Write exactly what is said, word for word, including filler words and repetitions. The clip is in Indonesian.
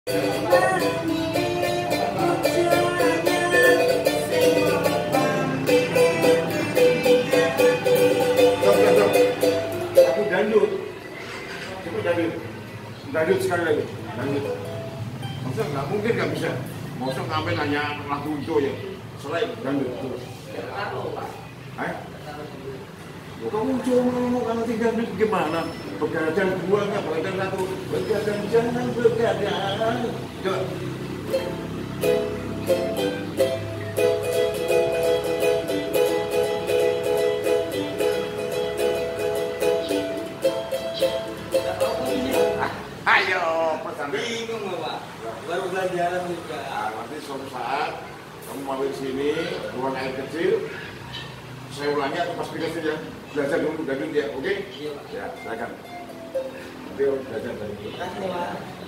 Aku dangdut, coba dangdut, dangdut sekali lagi, dangdut. Maksudnya nggak mungkin nggak bisa. Maksudnya ngapain nanya lagu itu ya, selain dangdut terus. Eh? Kamu cuma ngomong kalau tinggal di gimana? Begadang dua nggak begadang satu, begadang jangan begadang. Coba. Ayo, pesan. Bingung Pak, baru belajar juga. Nah, nanti suatu saat kamu mau di sini, buang air kecil. Saya ulangi atau pas pikir saja. Belajar dulu dangdut ya, oke? Iya Pak. Ya, silakan. Nanti belajar dangdut. Terima kasih Pak.